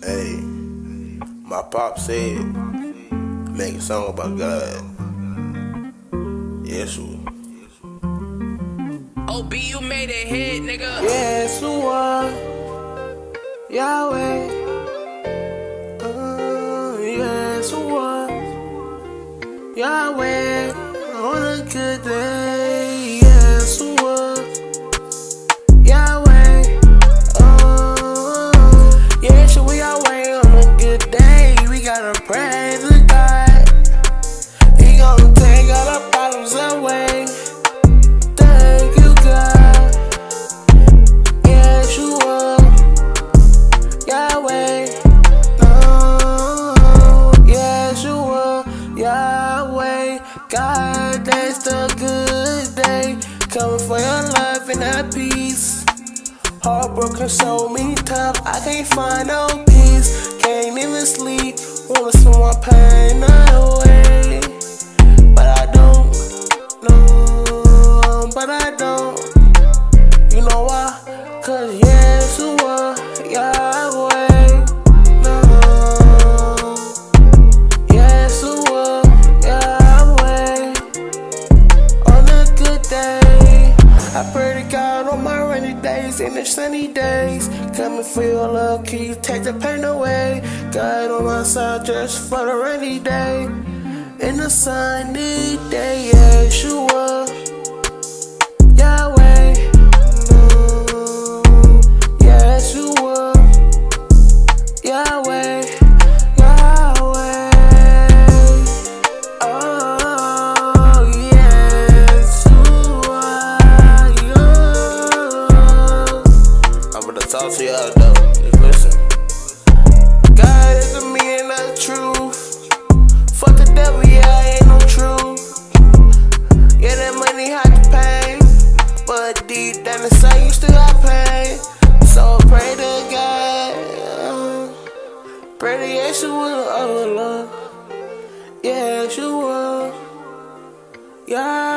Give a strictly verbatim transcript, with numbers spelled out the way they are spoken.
Hey, my pop said, make a song about God. Yeshua. O B, you made it hit, nigga. Yeshua, Yahweh, uh, Yeshua, Yahweh, on a good day. Yeshua, Yahweh, uh, Yeshua, Yahweh, on a good day. We gotta praise the God. He gonna take all our problems away. Thank you, God. Yeshua, Yahweh, oh, Yeshua, Yahweh, God, that's the good day. Coming for your life and that peace. Heartbroken so many times, I can't find no peace. Can't even sleep, wanna swim my pain away. But I don't, no, but I don't. You know why? Cause Yeshua, Yahweh, no. Yeshua, Yahweh, on a good day. I pray to God on my rainy days and the sunny days. Come and feel love, can you take the pain away? God on my side just for the rainy day. In the sunny day, Yeshua, Yahweh, no. Yeshua, Yahweh, Yahweh, oh, Yeshua, yeah. I'm gonna talk to y'all though. Just listen. God is the meaning of the truth. Fuck the devil, yeah, I ain't no truth. Yeah, that money hard to pay, but deep down inside you still got pain. So pray to God, pray to Yeshua, oh Lord, Yeshua, yeah.